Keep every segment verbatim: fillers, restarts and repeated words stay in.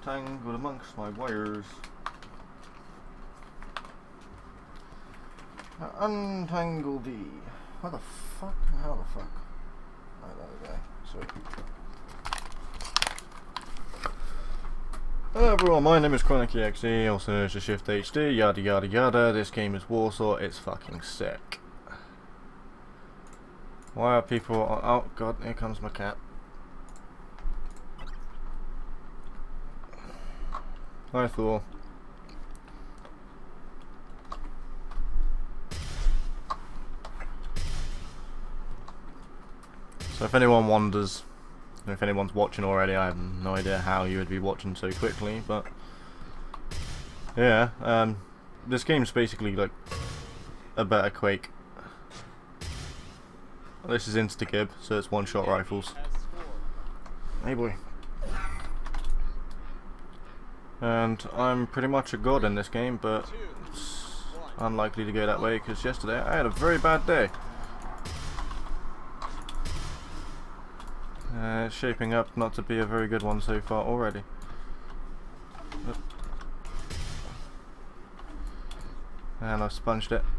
entangled amongst my wires. Now, untangle D. What the fuck? How the fuck? Right, there we go. Sweet. Hello everyone, my name is ChronicExe, also known as the Shift H D, yada yada yada. This game is Warsaw, it's fucking sick. Why are people... Oh god, here comes my cat. Hi Thor. So if anyone wonders, if anyone's watching already, I have no idea how you would be watching so quickly, but yeah, um, this game's basically like a better Quake. This is Instagib, so it's one-shot rifles. Hey boy. And I'm pretty much a god in this game, but it's unlikely to go that way because yesterday I had a very bad day. Uh, it's shaping up not to be a very good one so far already. But and I've sponged it.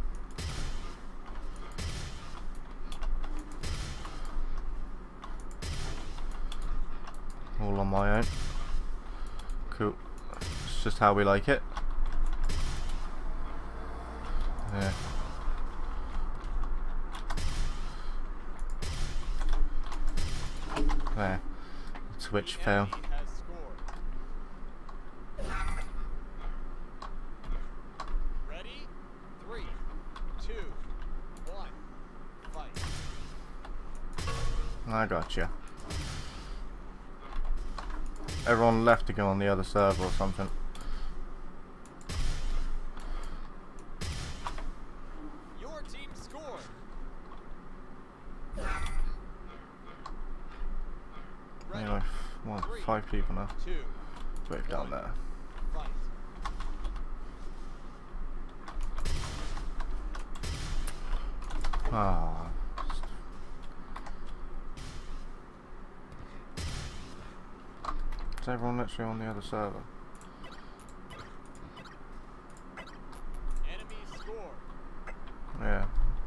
All on my own. Cool. It's just how we like it. Yeah. There. Switch fail. Ready? Three, two, one, fight. I gotcha. Everyone left to go on the other server or something. Your team scored. Anyway, one, five people now. Two, Wait down there. fight. Ah. Is everyone literally on the other server? Enemy score. Yeah.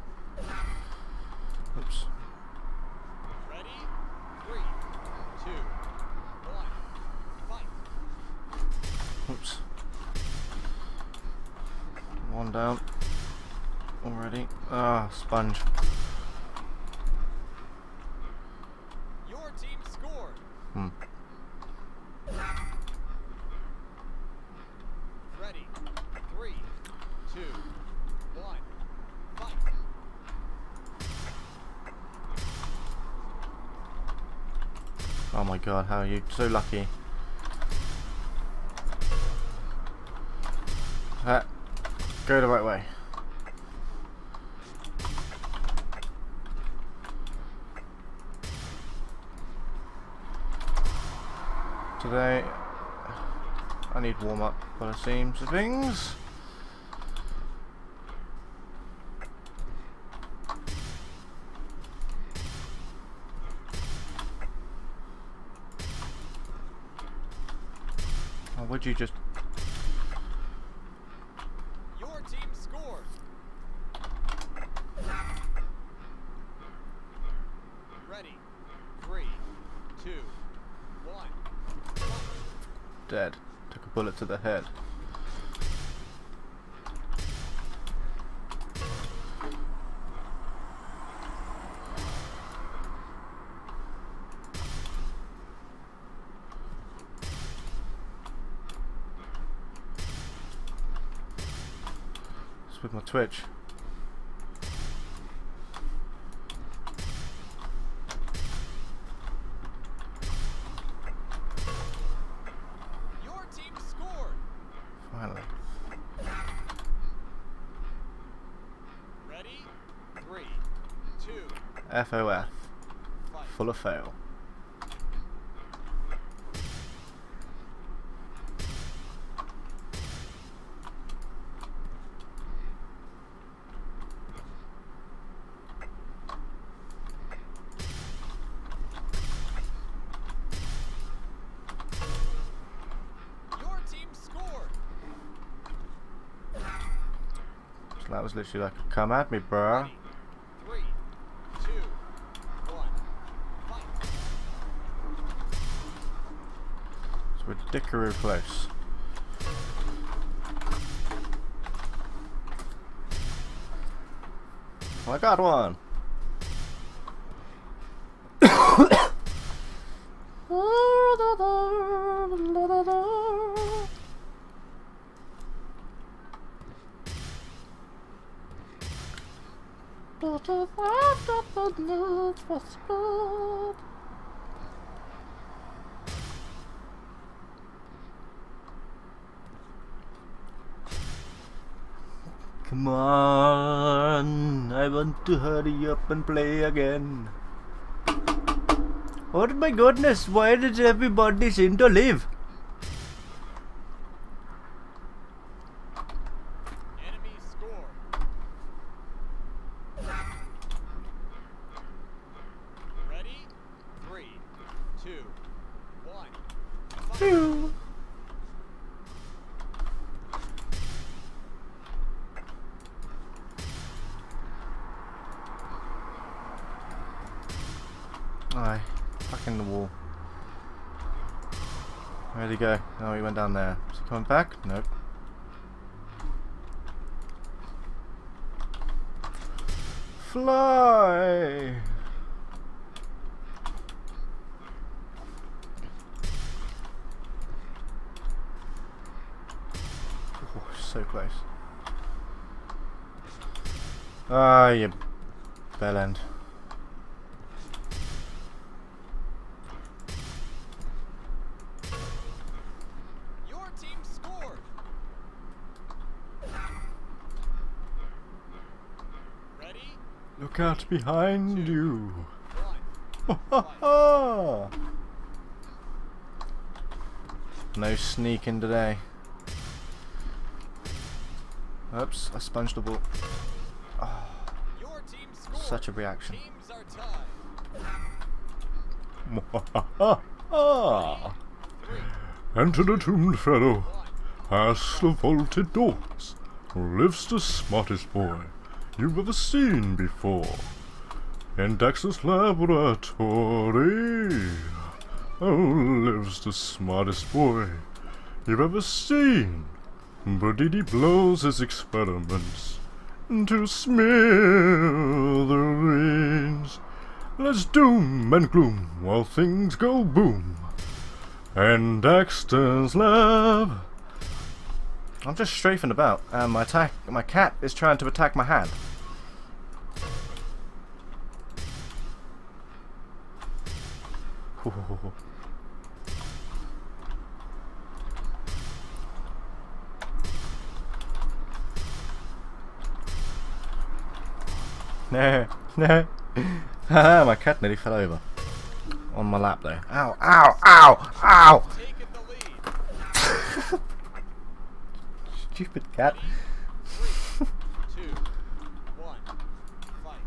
Oops. Ready? Three, two, one, fight. Oops. One down. Already. Ah, sponge. Your team scored. Hmm. Ready? Three, two, one, fight. Oh my god, how are you so lucky? Ah, go the right way. Today, I need warm up by the seams of things. Or would you just... Your team scored. Ready? Three, two, one. Dead. Took a bullet to the head. It's with my Twitch. Finally. Ready? Three, two, F O F. fight. Full of fail. So that was literally like, come at me, bruh. Ready. Three, two, one, fight. So we're dickaroo close. I got one. Come on, I want to hurry up and play again. Oh my goodness, why does everybody seem to leave? Enemy score. Ready? Three, two, one, fight. Phew. Aye, fucking the wall. Where'd he go? Oh, he went down there. Is he coming back? Nope. Fly! Oh, so close. Ah, you bell end. Your team scored. Ready? Look out behind you. One. Ha ha ha! No sneaking today. Oops, I sponged the ball. Oh, Your team scored. such a reaction. Teams are tied. Enter the doomed fellow. Past the vaulted doors lives the smartest boy you've ever seen before. In Dexter's laboratory, oh, lives the smartest boy you've ever seen. But he blows his experiments to smithereens. Let's doom and gloom while things go boom. And Dexter's lab. I'm just strafing about, and my attack, my cat is trying to attack my hand. No, no. Haha, my cat nearly fell over. On my lap though. Ow, ow, ow, ow! Taking the lead. Stupid cat. Three, two, one, fight.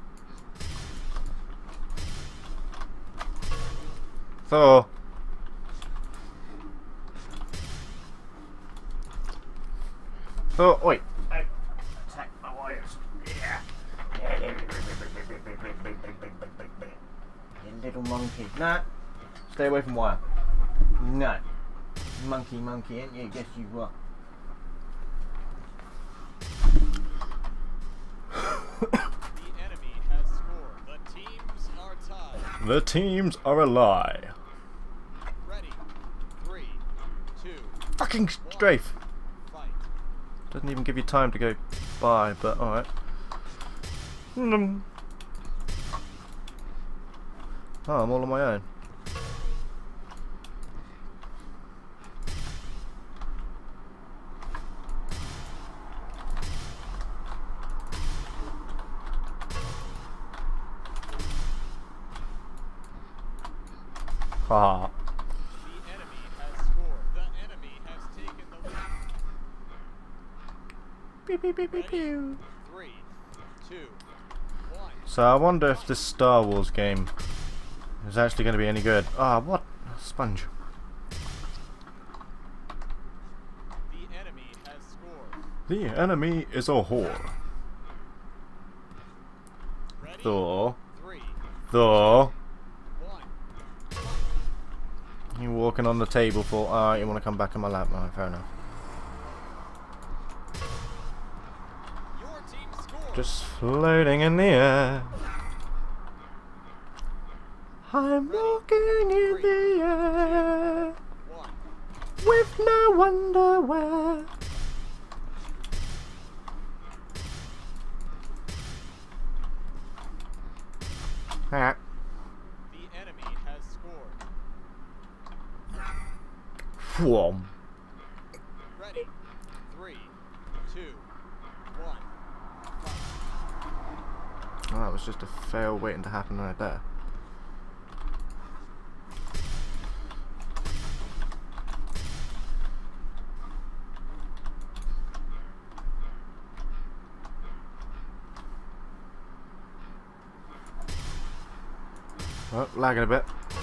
Thor. Thor, wait. Attack my wires. Yeah. You little monkey. Nah. Stay away from wire. No. Monkey, monkey, ain't you? Yes, you are. The enemy has scored. The teams are tied. The teams are a lie. Ready? Three, two, Fucking strafe. fight. Doesn't even give you time to go by, but alright. Mm. Oh, I'm all on my own. Haha. The enemy has scored. The enemy has taken the lead. Pew, pew, pew, pew, Ready? pew. Three, two, one. So I wonder if this Star Wars game is actually going to be any good. Ah, what? Sponge. The enemy has scored. The enemy is a whore. Ready? Thor. Three, Thor. one. You walking on the table for... Alright, you want to come back in my lap? Alright, fair enough. Your team scored. Just floating in the air. I'm walking in the air One. with no underwear. Ah. The enemy has scored. Whom. Ready? Three, two, one. Oh, that was just a fail waiting to happen right there. Oh, lagging a bit.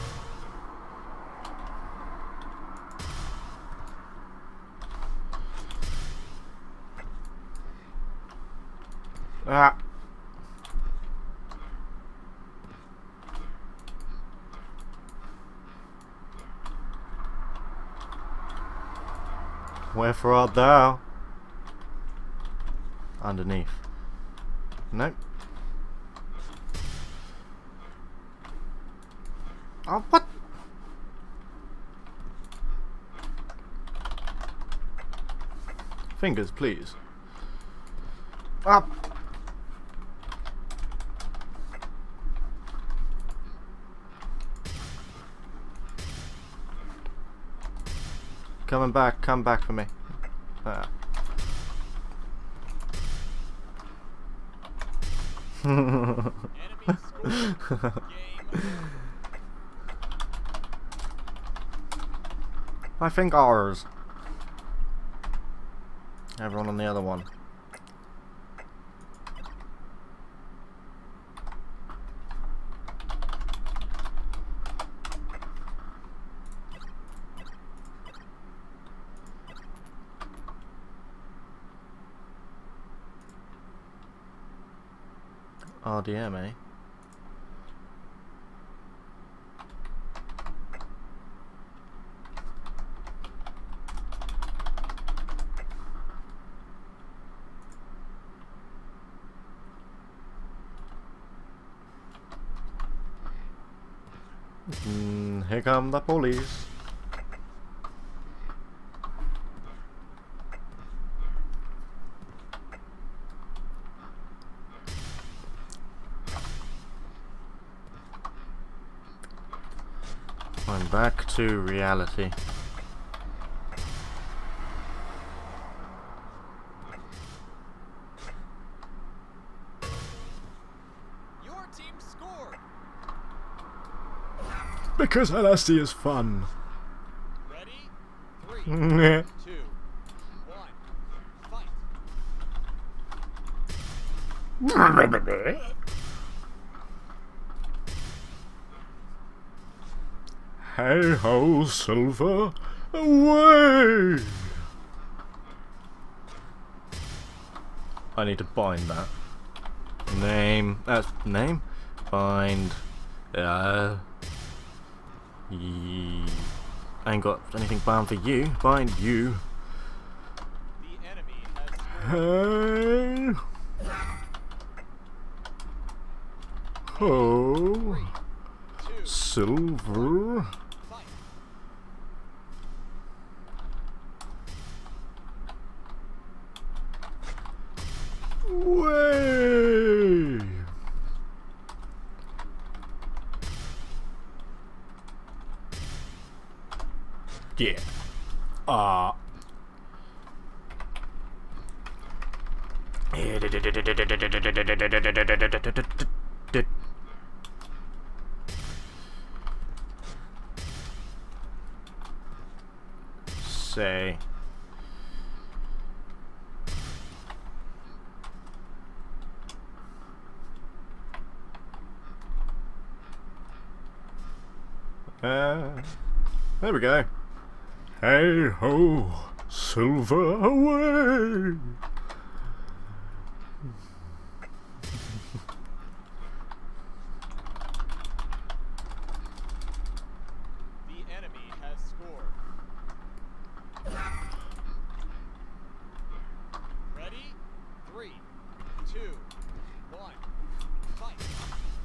Ah. Wherefore art thou? Underneath. Nope. Oh, what? Fingers, please. Up. Coming back, come back for me. Ah. Enemy scored. Game. My fingers. Everyone on the other one. R D M, eh? Mm, here come the police. I'm back to reality. Your team scored. Because L S D is fun. Ready? Three, two, one. Fight. Hey ho, Silver, away! I need to bind that. Name. That's name. Bind. Uh. Ye. I ain't got anything bound for you. Bind you. The enemy has scored. Hey ho, Two. Silver. Fight. Way! Yeah. Ah. Say. Uh, there we go. Hey ho, Silver, away!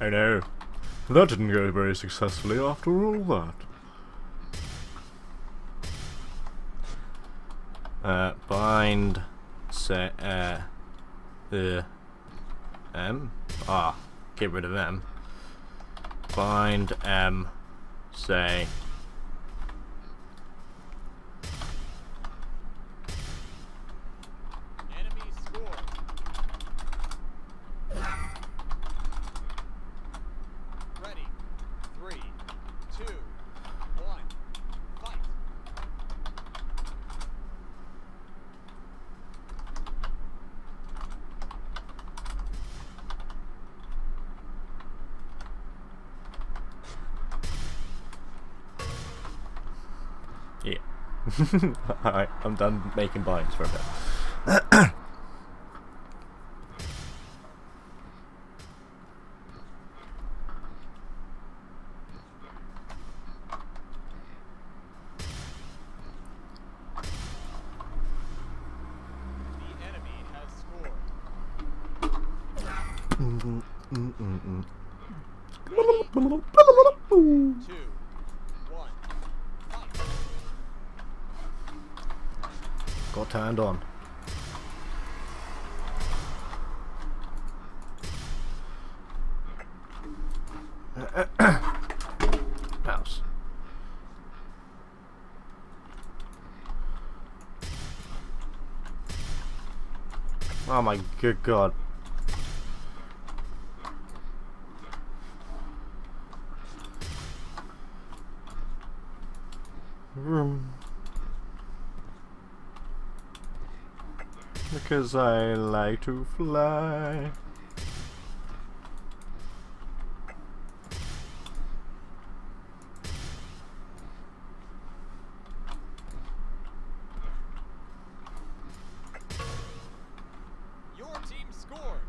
I know. That didn't go very successfully after all that. Uh, bind, say, uh, uh, M? Ah, get rid of M. Bind, M, say. Enemy score. Ready. Three, two, one, fight. Yeah. Alright, I'm done making binds for a bit. The enemy has scored. Mm, mm, mm, mm. Two, one, fight. Got turned on. Mouse. Oh my good god. Vroom. Because I like to fly. Your team scored.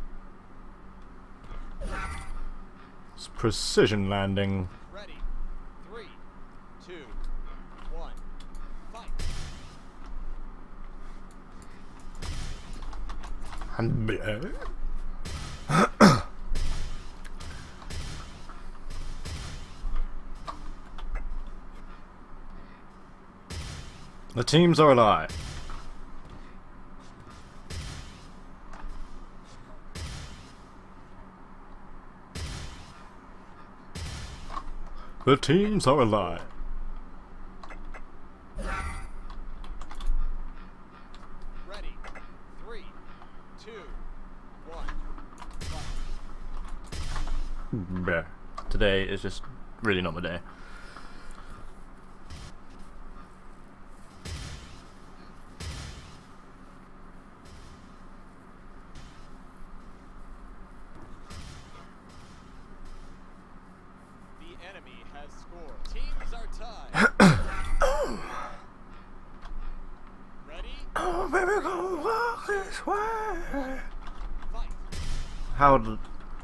It's precision landing. Ready. Three, two, one, fight. And the teams are alive. The teams are alive. Ready. Three, two, one, fight. Bleh. Today is just really not my day. The enemy has scored. Teams are tied. Ready? Oh, baby, go walk this way. Fight. How did...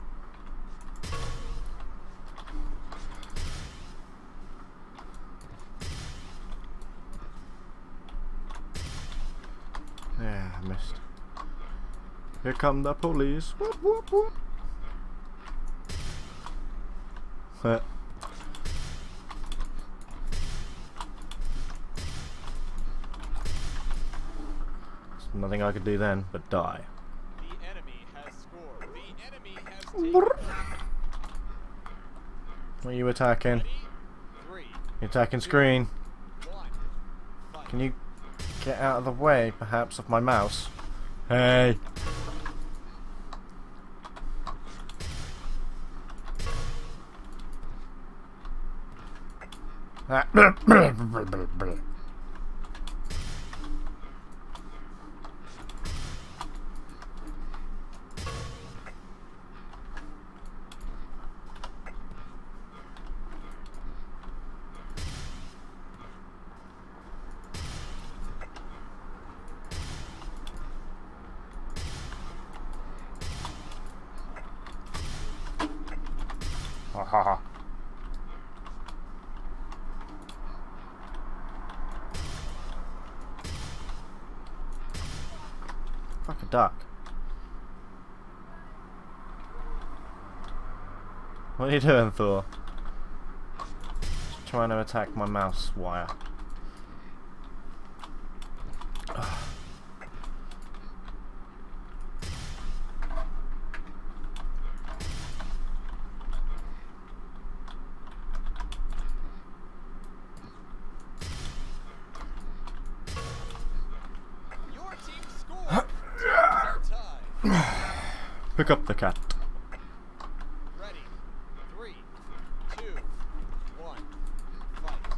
Yeah, I missed. Here come the police. Whoop, whoop, whoop. Uh. There's nothing I could do then but die. The enemy has scored. The enemy has taken. What are you attacking? Ready? Three, You're attacking screen. one, fight. Can you get out of the way, perhaps, of my mouse? Hey. Ah. Ha ha ha. Fuck a duck. What are you doing, Thor? Just trying to attack my mouse wire. Your team scored. Teams are tied. Pick up the cat. Ready. Three, two, one. Fight.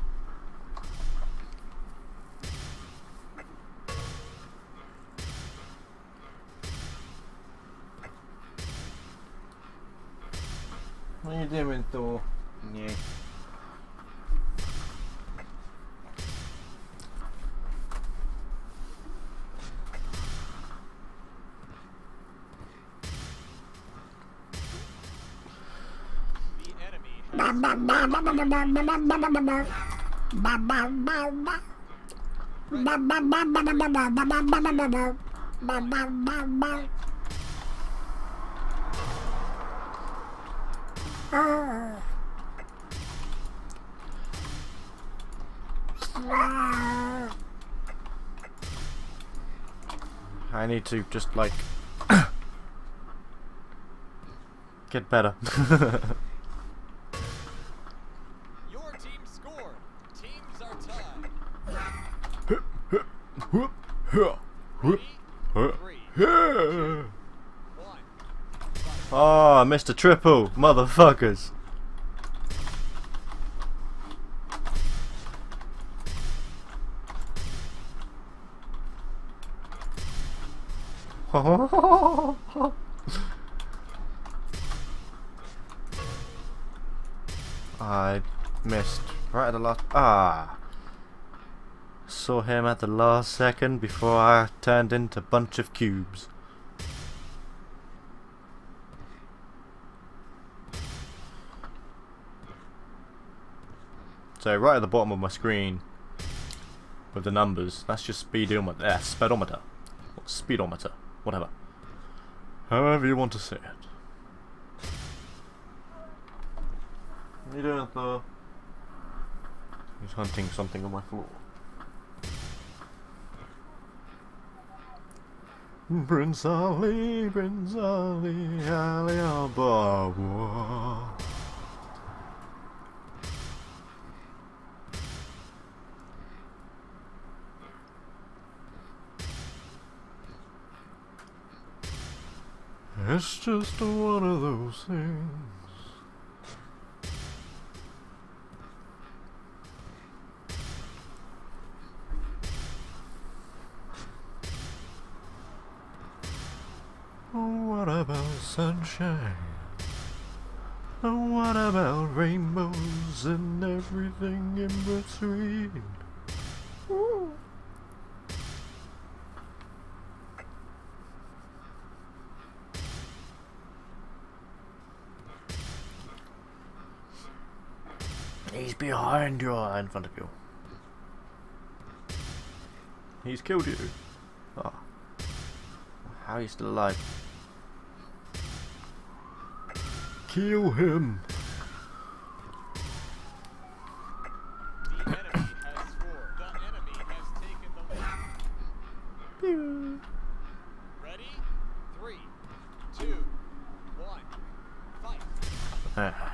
What are you doing, Thor? Yeah. The enemy has I need to just like get better. Your team scored. Teams are tied. Whoop, huh, whoop, huh, yeah. One. Oh, Mister Triple, motherfuckers. I missed right at the last. Ah, saw him at the last second before I turned into a bunch of cubes. So right at the bottom of my screen with the numbers, that's just speedometer, uh, speedometer, or speedometer, whatever. However you want to say it. What are you doing, Thor? He's hunting something on my floor. Prince Ali, Prince Ali, Ali Ababa. It's just one of those things. What about sunshine? What about rainbows and everything in between? Ooh. He's behind you, in front of you. He's killed you. Oh. How are you still alive? Kill him. The enemy has scored. The enemy has taken the lead. Pew. Ready? Three, two, one. Fight. Ah.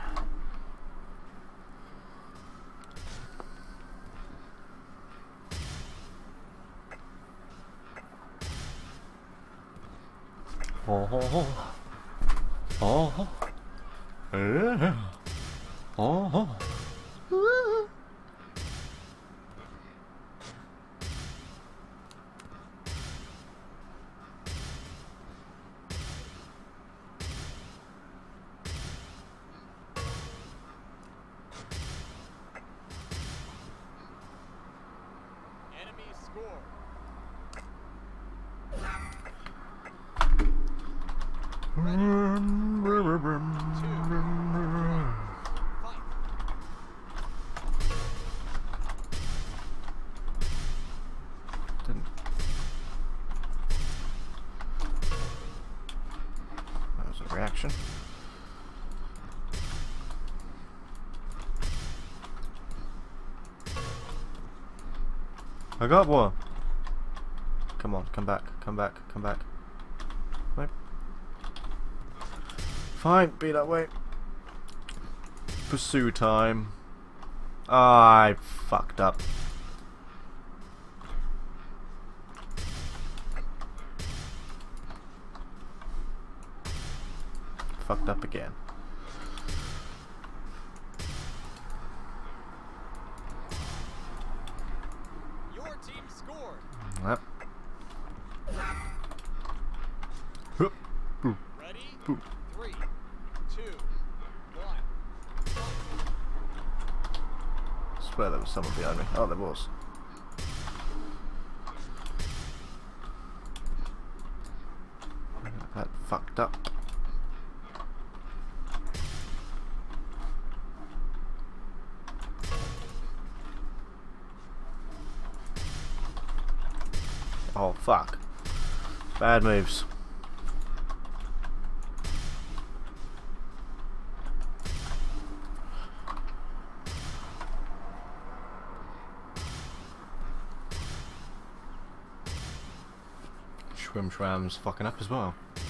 Oh, oh, oh, oh, yeah, oh, oh. Enemy score. Fight. Didn't. That was a reaction. I got one. Come on, come back, come back, come back. Nope. Fine, be that way. Pursue time. Ah, I fucked up. Fucked up again. Your team scored. Yep. Hup. Boop. Ready? Boop. Three, two, one. I swear there was someone behind me. Oh, there was. That fucked up. Oh fuck. Bad moves. Schwim Schwam's fucking up as well.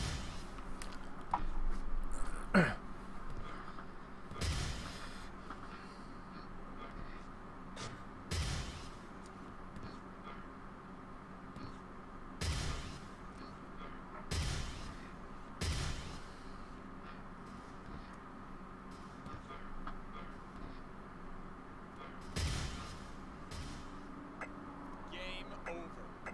Game over.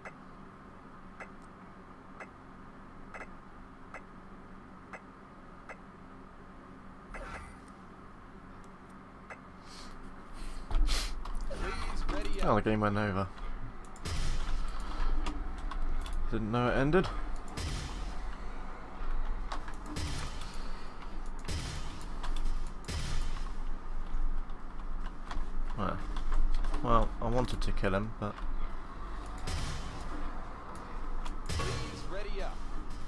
Please ready Oh, up. the game went over. Didn't know it ended. Well, well, I wanted to kill him, but Please ready up.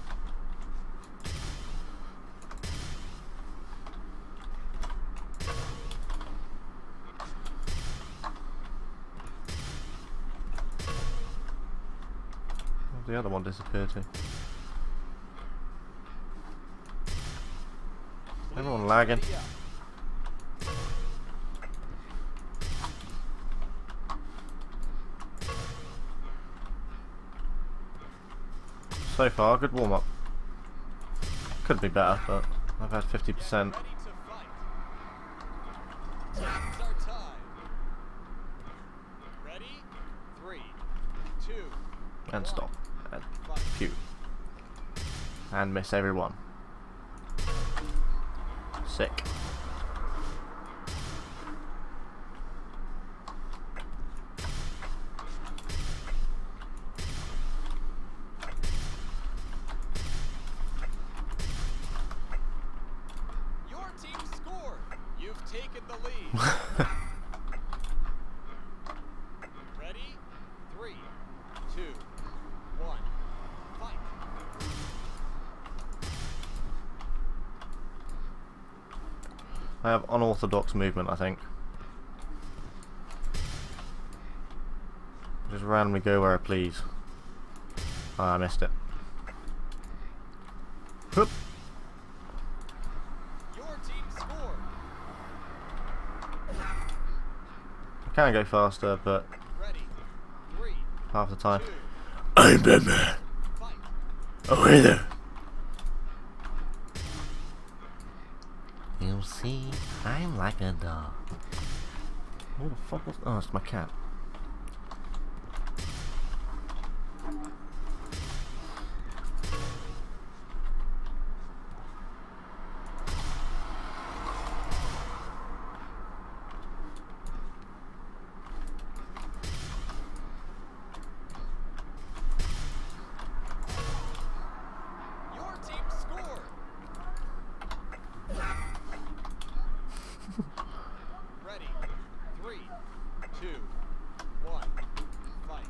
the other one disappeared too. Everyone lagging. Ready up. So far, good warm up. Could be better, but I've had fifty percent. Ready to fight. Teams are tied. Ready? Three, two, And stop. And fight. pew. And miss everyone. Sick. Your team scored. You've taken the lead. Ready? Three, two, one, fight. I have unorthodox movement, I think. Just randomly go where I please. Oh, I missed it. Whoop. Your team scored. I can go faster, but Ready? Three, half the time. two, I'm Batman. fight. Oh, hey there. You see, I'm like a dog. Who the fuck was? Oh, it's my cat. Your team scored. Ready? Three, two, one, fight.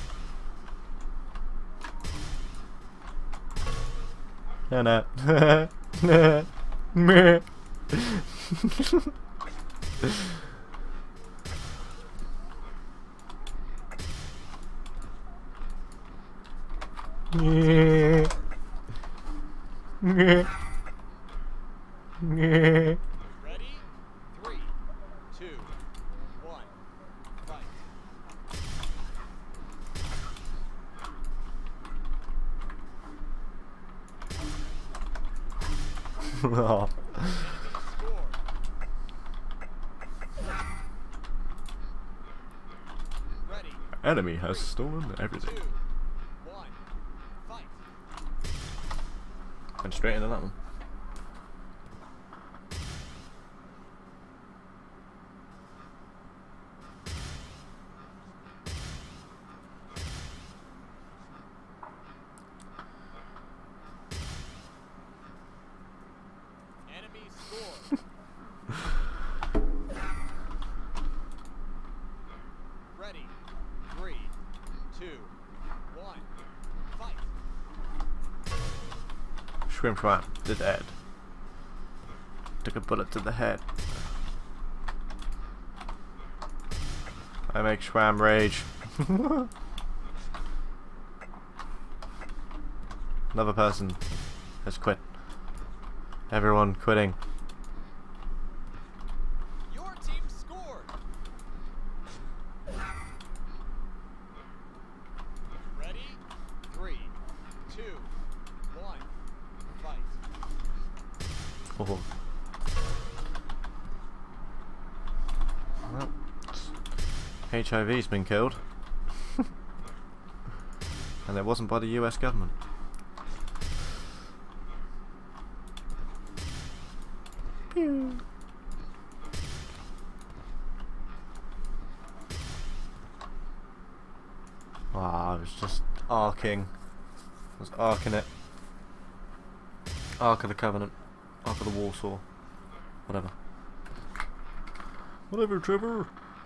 No, no. Meh. Yeah. Yeah. Yeah. Ready? Three, two, one, fight. Oh. Score. Ready? Enemy has stolen everything. Two, one, fight. Went straight into that one. Enemy score. Ready? Three, two, one, fight. Shrimp Shrimp to the head. Took a bullet to the head. I make Shram rage. Another person has quit. Everyone quitting. Your team scored. Ready? Three, two, one, fight. Oh. Well, H I V's been killed. And it wasn't by the U S government. Pew. Ah, I was just arcing. I was arcing it. Arc of the Covenant. Arc of the Warsaw. Whatever. Whatever, Trevor.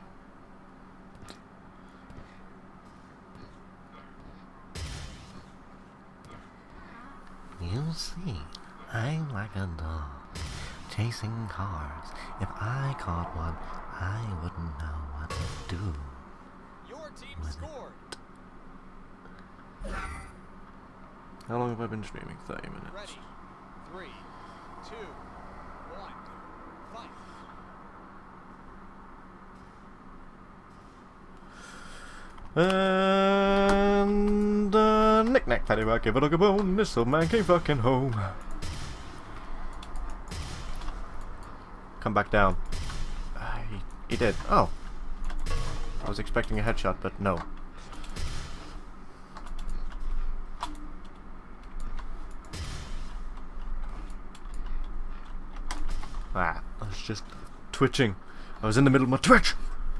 You see, I'm like a dog chasing cars. If I caught one, I wouldn't know what to do. Your team With it. scored. How long have I been streaming? thirty minutes. Ready? Three, two, one, fight. And uh, knick knack paddywhack, give a dog a bone. This old man came fucking home. Come back down. Uh, he, he did. Oh. I was expecting a headshot, but no. Ah, I was just twitching. I was in the middle of my twitch.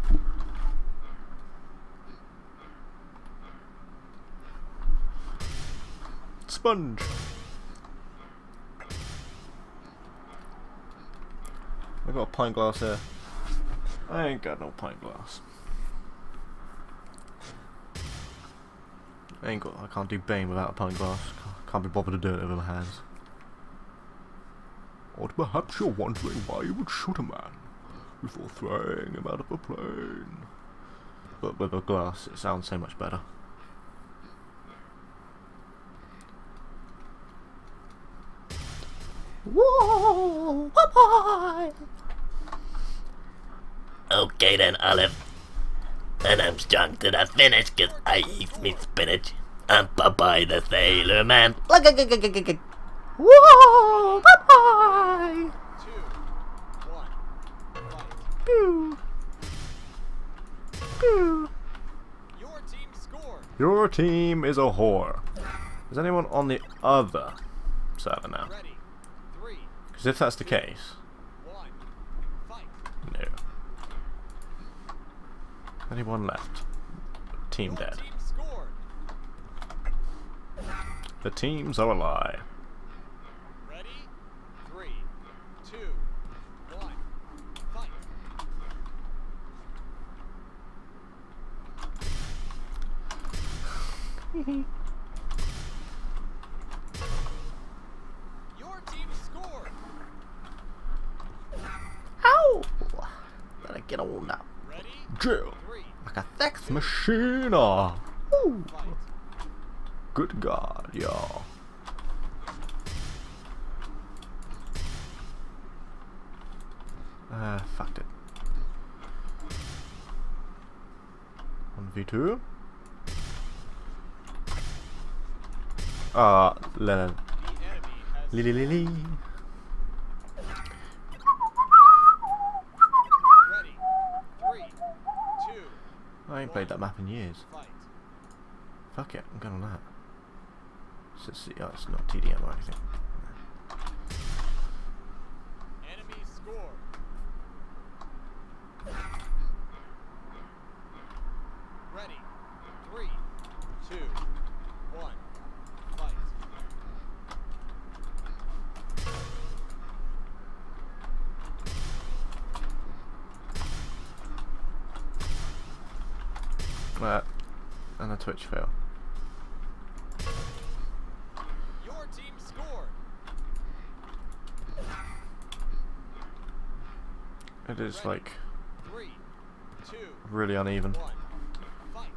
Sponge. I got a pint glass here. I ain't got no pint glass. I ain't got. I can't do Bane without a pint glass. Can't be bothered to do it with my hands. Or perhaps you're wondering why you would shoot a man before throwing him out of a plane. But with a glass, it sounds so much better. Whoa! Bye-bye! Okay then, Olive. And I'm strong to the finish cause I eat me spinach. I'm Popeye the Sailor Man. Whoa! Bye-bye! Two, one, fight. Pew. Pew. Your team scored. Your team is a whore. Is anyone on the other server now? Ready? Three, Because if that's the case, one, fight. no. Anyone left? Team Your dead. team scored. The teams are a lie. Ready? Three, two, one, fight. Your team scored. Ow! Better get on now. Ready? Jill, Three, like a sex machine. Oh. Ooh. fight. Good God, y'all. Uh, fucked it. one v two. Ah, Lennon. The enemy has Lily Lily. ready. Three, two, I ain't played that map in years. fight. Fuck it, I'm going on that. So it's, oh, it's not T D M or anything. Enemy scored. Ready. Three, two, one, fight. Uh, and a Twitch fail. Your team scored. It is Ready. like Three, two, really uneven. one, fight.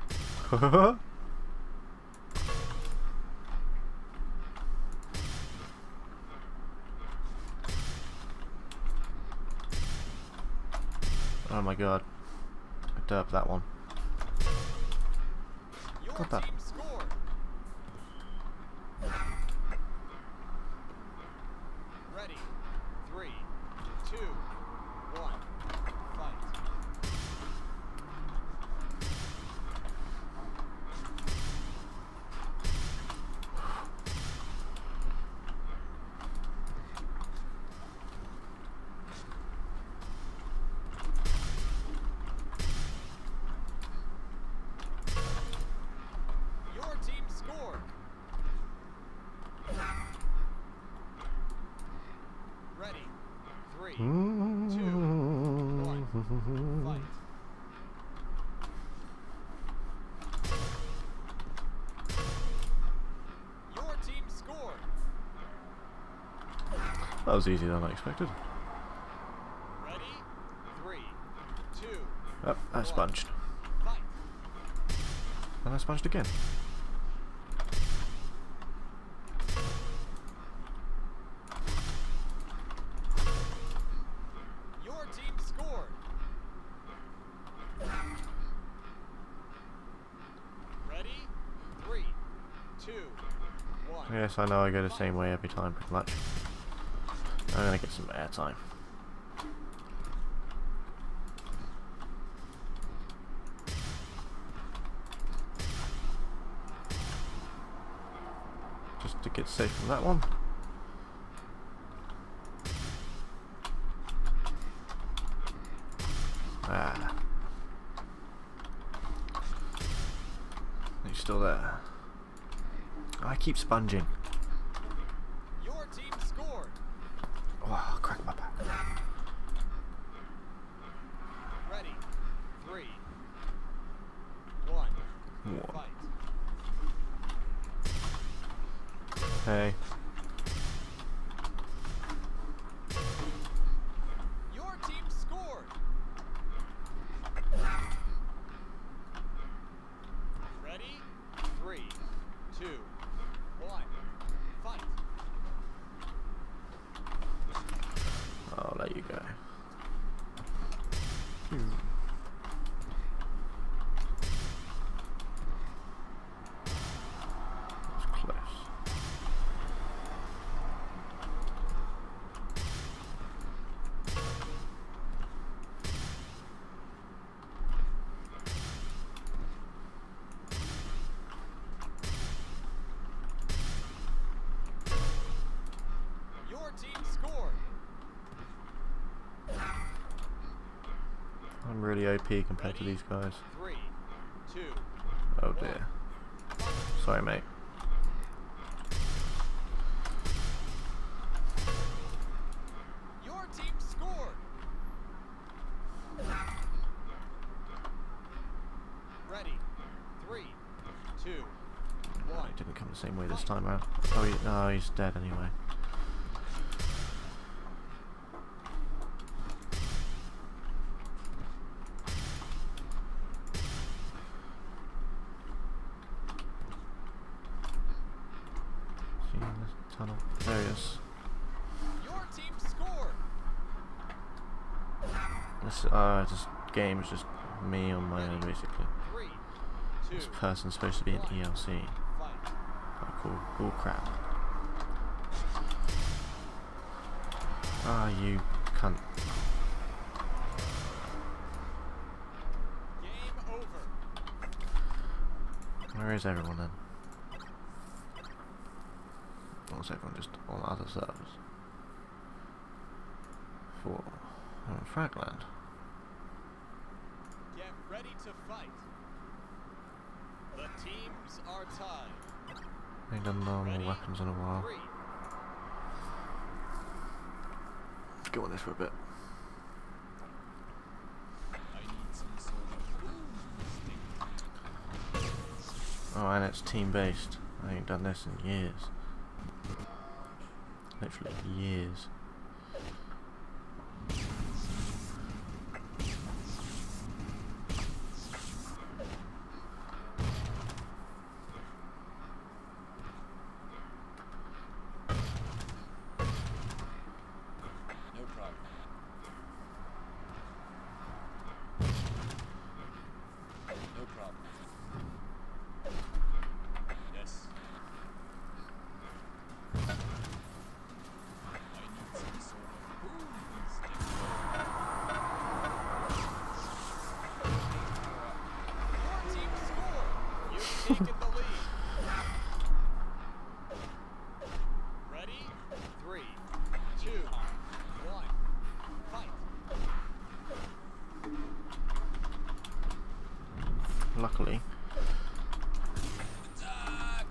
Oh my god. I derped that one. Your Got that. team scored. Ready. Three, two, one, fight. Your team scored. Ready. Three, two, one, fight. Your team scored. That was easier than I expected. Ready? Three, two, Oh, I sponged. fight. And I sponged again. Your team scored. Ready? Three, two, one. Yes, I know I go the same way every time, pretty much. I'm gonna get some airtime. Just to get safe from that one. Ah. He's still there. I keep sponging. Your team scored. Oh, crack my back. Ready? Three, one, One. fight. Hey. Your team scored. Ready? Three, two, one, fight. I'll let you go. That's close. Your team scored. I'm really O P compared to these guys. Three, two, Oh dear. Sorry, mate. your team scored. Ready? Three, two, one. It didn't come the same way this time around. Oh, he, no, he's dead anyway. in this tunnel. There he is. Your team scored. This uh, this game is just me on my own basically. Three, two, This person's supposed to be an E L C. fight. Oh, cool. Bull crap. Ah, you cunt. Game over. Where is everyone then? Or is everyone just on other servers? For oh, Fragland. Get ready to fight. The teams are tied. Ain't done normal Ready? weapons in a while. Three. Let's go on this for a bit. I need some sort of Oh, and it's team based. I ain't done this in years. Literally years. no problem. No problem. Yes. I need some sort of food instinct. Your team scored. You've taken the lead. Ready? Three, two, one, fight. Luckily. Attack!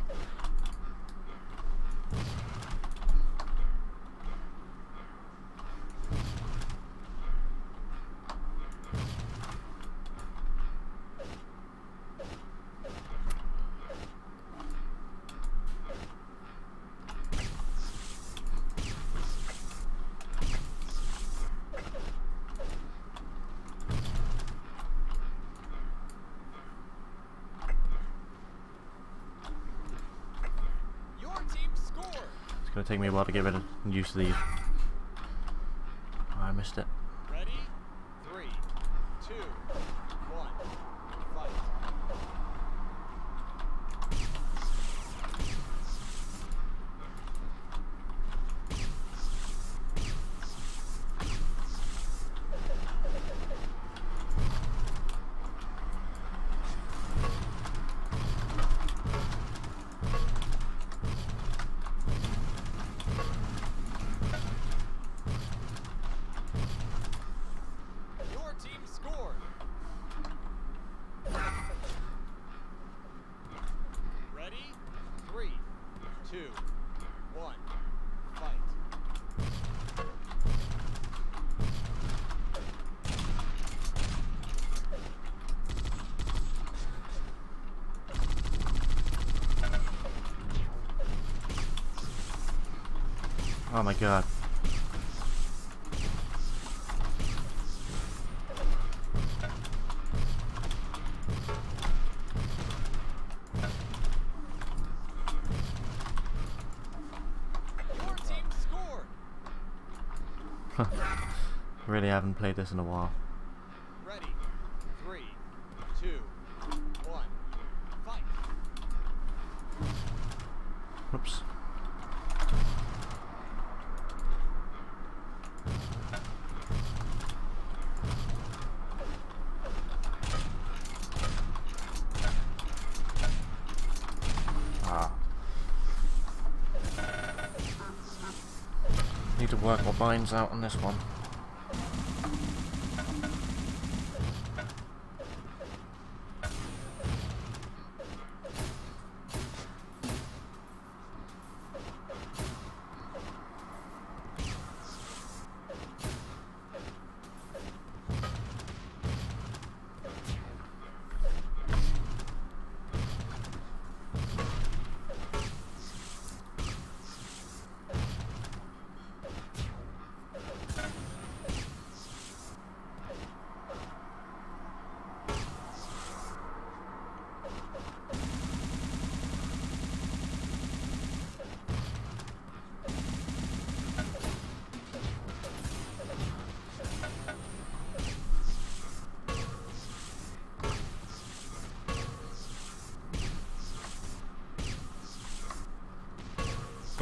Your team scored. It's gonna take me a while to get rid of used to these. Oh, I missed it. Ready? Three, two, one, fight. Your team scored. Ready? Three, two, one, fight. Oh my god. Your team scored. Really haven't played this in a while. Ready? Three, two, one, fight. Oops. Ah. Need to work my binds out on this one.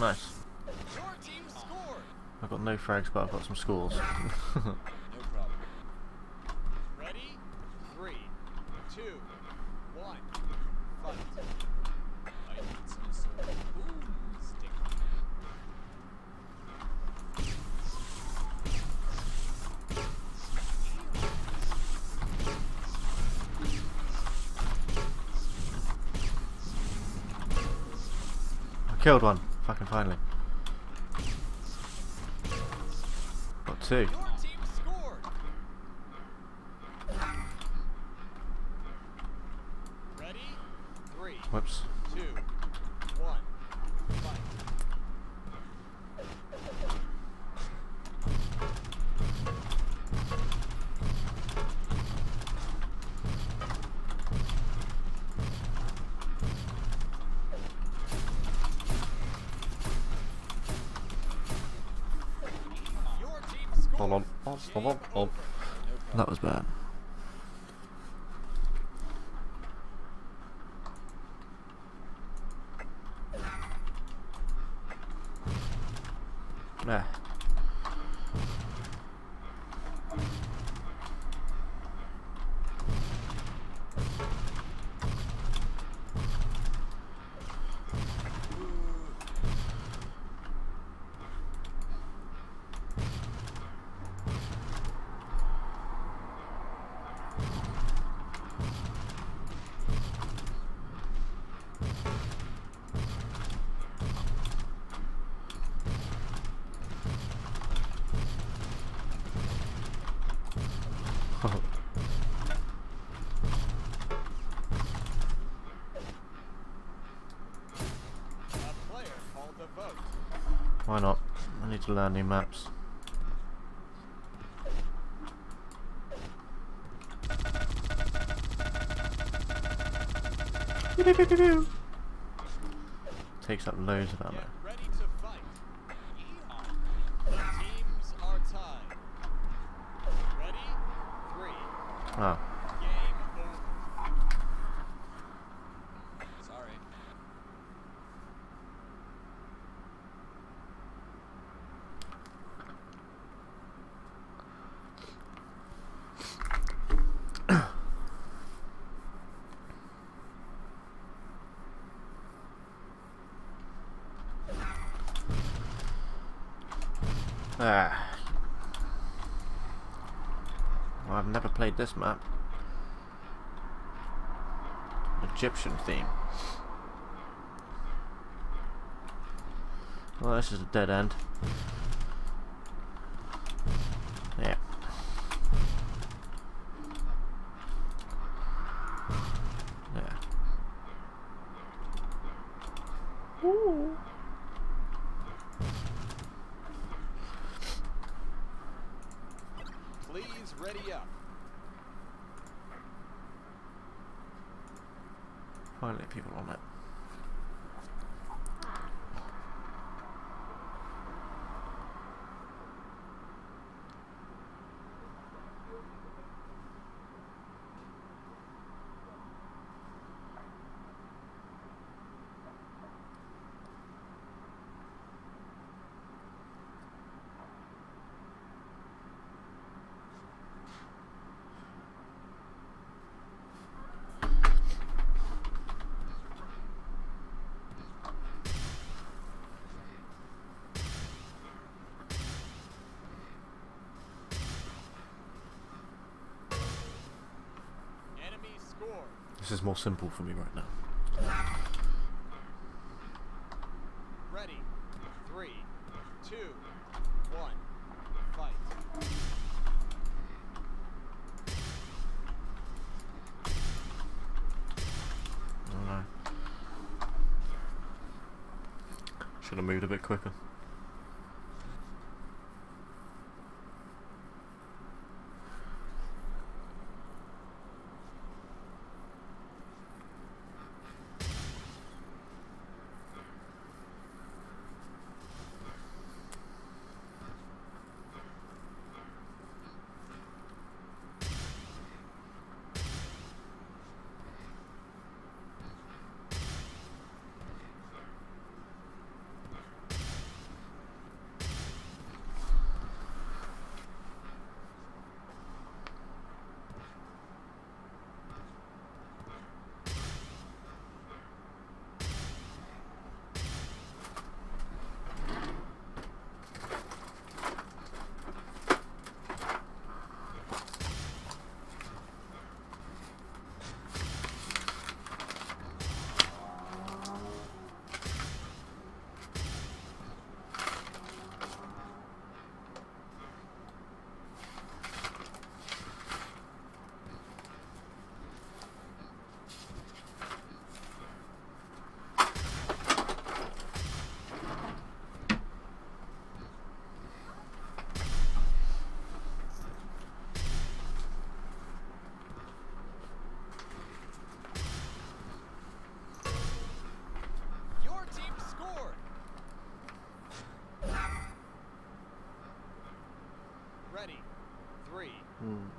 Nice. Your team scored. I've got no frags, but I've got some scores. No problem. Ready? Three, two, one, fight. I need some sort of boom stick. I killed one. Fucking finally. Got two. Your team scored. Ready? Three, Whoops. two, one, fight. Your team scored. Hold on. Hold on. Hold on. Hold on. That was bad. Nah. A player called the vote. Why not? I need to learn new maps. Takes up loads of ammo. Get ready to fight. Yeehaw. The teams are tied. Ready? Three. Ah. Game over. Sorry. Ah. Well, I've never played this map. Egyptian theme. Well, this is a dead end. Yeah. Yeah. Ooh. Please ready up. Finally, people on it. Enemy scored. This is more simple for me right now. Ready? Three, two, one, fight. I don't know. Should have moved a bit quicker.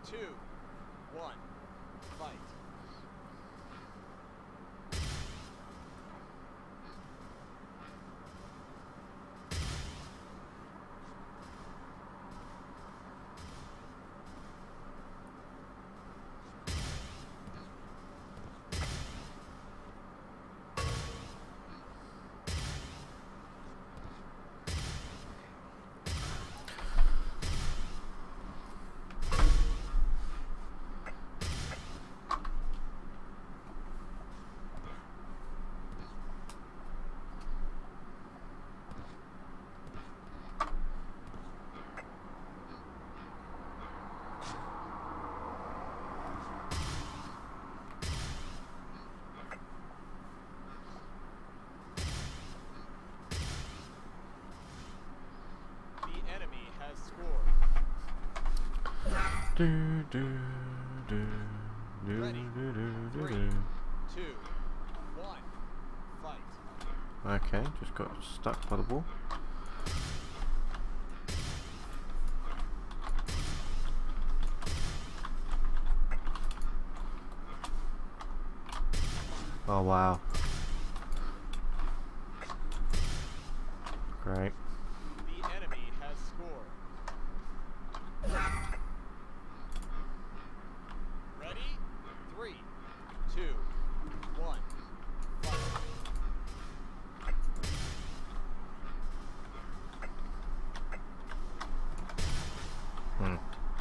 two, one, fight. Do, do, do, do, Ready. do, do, do, Three, do. two, one, fight. Okay, just got stuck by the wall. Oh wow. Great. The enemy has scored. Ready? Three, two, one, fight. Hmm.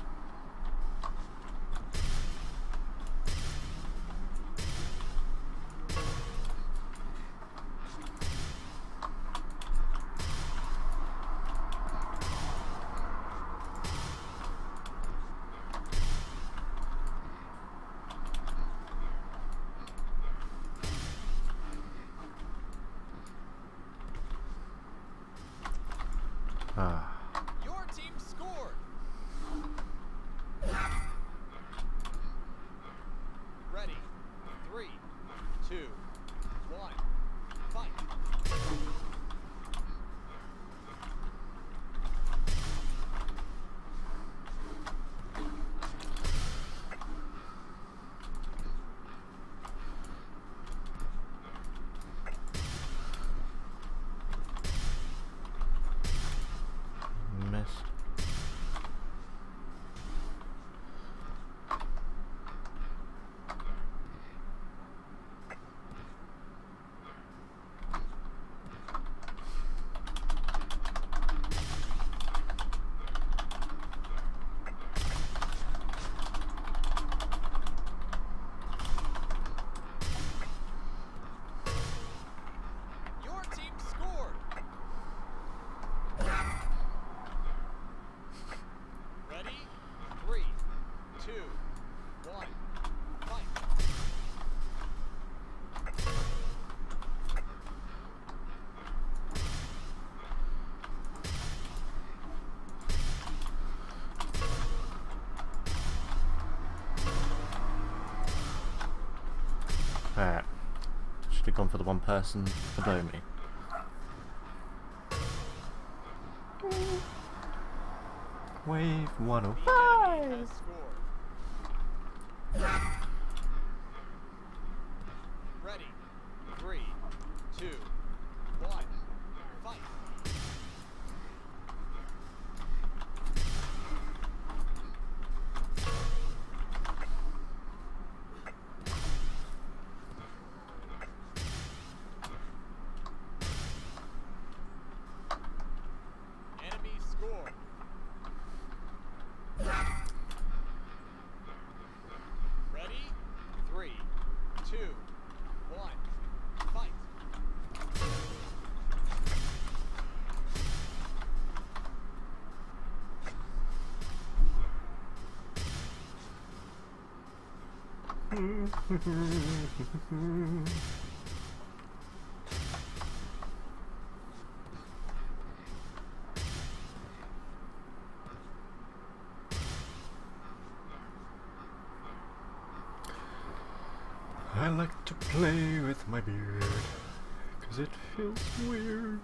Ah. Your team scored. Ready? Three, two, one, fight. Miss. Your team scored. Ready? Three, two, one, fight. Alright. Should have gone for the one person below me. Wave one oh The enemy has scored. Ready? Three, two, one, fight. Enemy scored. Ready? Three, two, one, fight. I like to play with my beard, 'cause it feels weird.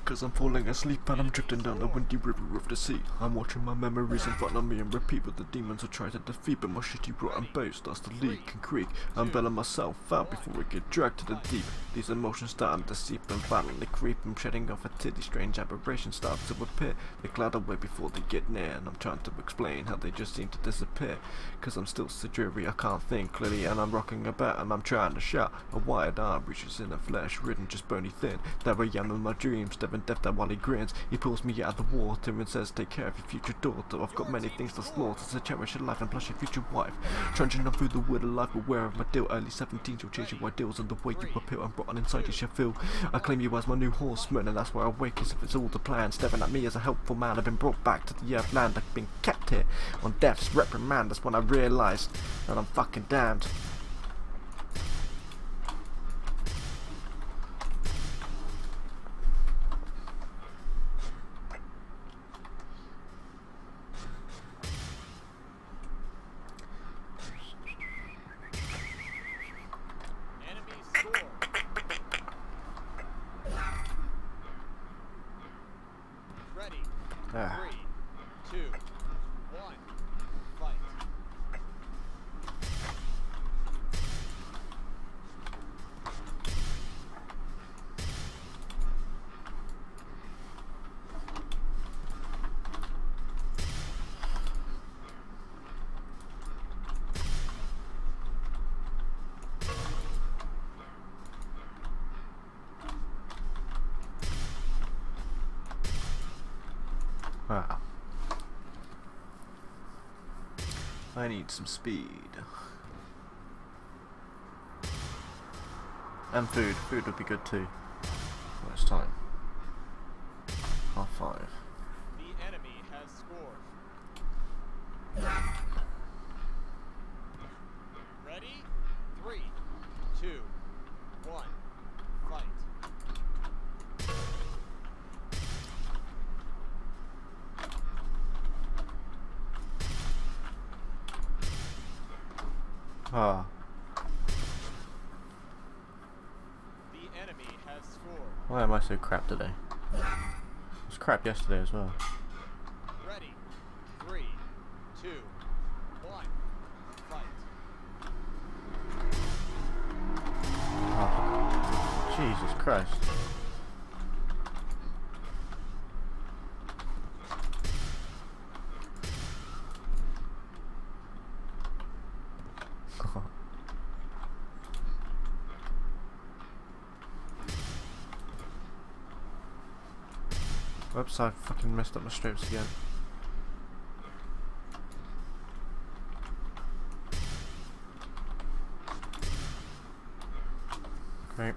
Cause I'm falling asleep and I'm drifting down the windy river of the sea. I'm watching my memories in front of me and repeat what the demons will try to defeat. But my shitty rotten boat starts to leak and creak. I'm bailing myself out before I get dragged to the deep. These emotions starting to seep and violently creep. I'm shedding off a titty, strange aberrations start to appear. They cloud away before they get near, and I'm trying to explain how they just seem to disappear. Cause I'm still so dreary, I can't think clearly, and I'm rocking about and I'm trying to shout. A wired arm reaches in the flesh, ridden just bony thin. There I am in my dreams, staring death there while he grins. He pulls me out of the water and says, take care of your future daughter. I've got many things to slaughter, so cherish your life and plus your future wife. Trudging on through the wood alive, aware of my deal. Early seventeens, you'll change your ideals, and the way you appeal and rotten inside you shall feel. I claim you as my new horseman, and that's where I wake as if it's all the plan. Staring at me as a helpful man, I've been brought back to the earth land. I've been kept here on death's reprimand. That's when I realised that I'm fucking damned. Ah. Three, two, one, fight. Ah. I need some speed. And food. Food would be good too. Well, it's time. Half five. The enemy has scored. Ready? Three, two, one, fight. Ah. The enemy has scored. Why am I so crap today? I was crap yesterday as well. Ready? Three, two, one, fight. Oh. Jesus Christ. Whoops, I fucking messed up my strips again. Great.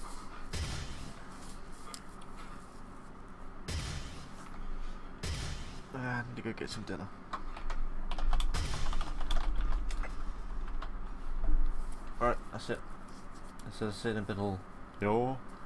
I need to go get some dinner. Alright, that's it. This is it in Biddle. Yo.